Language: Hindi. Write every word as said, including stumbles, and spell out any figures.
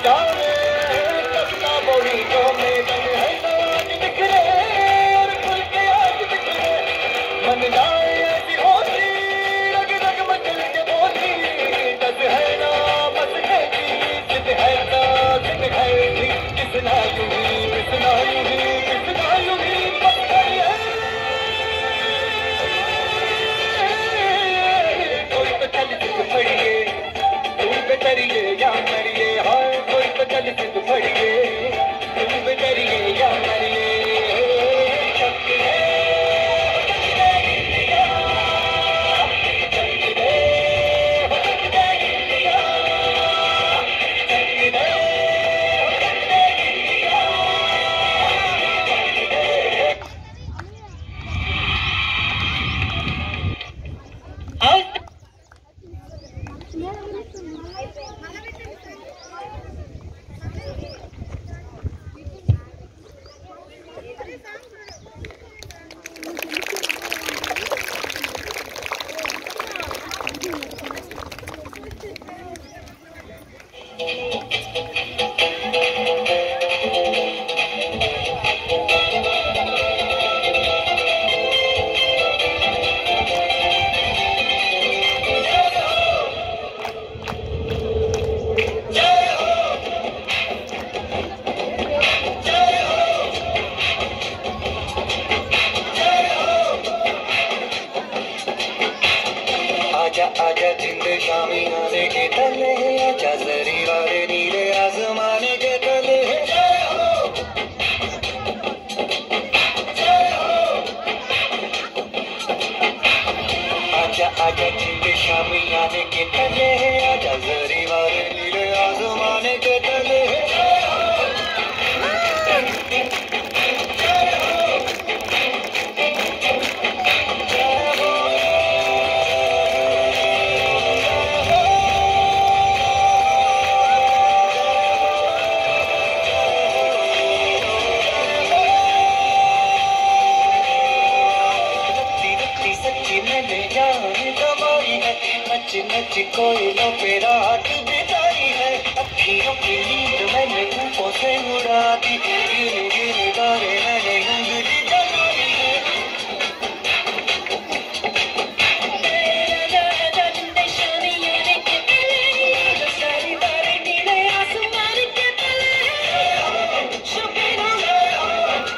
जावे सबका बोली को मैदान है आज बिखरे और खुल के आज बिखरे मन जाए ऐसी होती रग रग मचल के बोली दस है ना बस है जी जिद है ना जिद है जी किसना यूं ही किसना यूं ही किसना यूं ही बस है कोई तो चल जिद पड़िए तुम पे डरिए या मरिए हाय कोई तो चल जिद पड़िए तुम पे डरिए या मरिए चकले चकले इंडिया चकले चकले इंडिया चकले चकले इंडिया आज आजा आजा जिंद शामी आने के तले आजा जरी वाले नीले आसमाने के तले जय हो जय हो आजा आजा जिंद शामी आने के तले आजा जरी वाले नीले आसमाने के तले जय हो नच नच कोयलों पे रात बिताई है अखियों के लिए